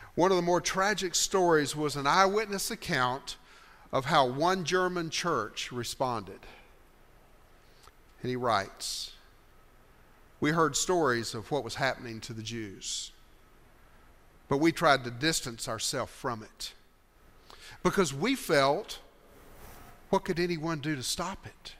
One of the more tragic stories was an eyewitness account of how one German church responded. And he writes, "We heard stories of what was happening to the Jews, but we tried to distance ourselves from it because we felt, what could anyone do to stop it?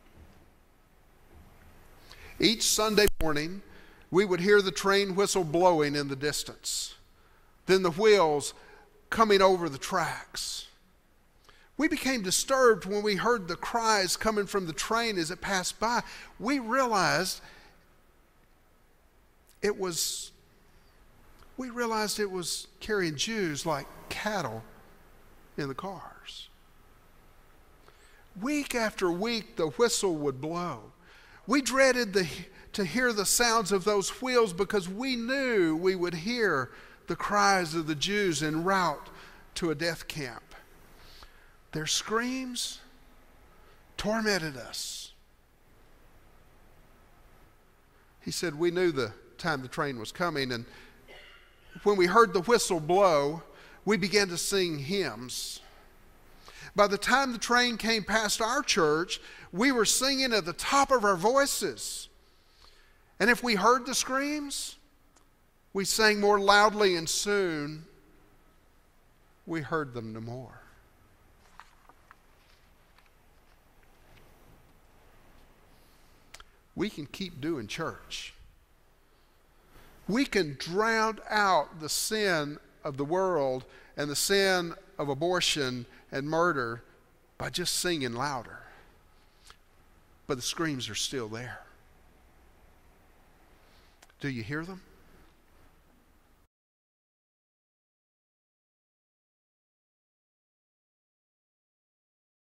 Each Sunday morning, we would hear the train whistle blowing in the distance, then the wheels coming over the tracks. We became disturbed when we heard the cries coming from the train as it passed by. We realized it was carrying Jews like cattle in the cars. Week after week, the whistle would blow. We dreaded to hear the sounds of those wheels because we knew we would hear the cries of the Jews en route to a death camp. Their screams tormented us." He said, "We knew the time the train was coming, and when we heard the whistle blow, we began to sing hymns. By the time the train came past our church, we were singing at the top of our voices. And if we heard the screams, we sang more loudly, and soon we heard them no more." We can keep doing church. We can drown out the sin of the world and the sin of abortion and murder by just singing louder. But the screams are still there. Do you hear them?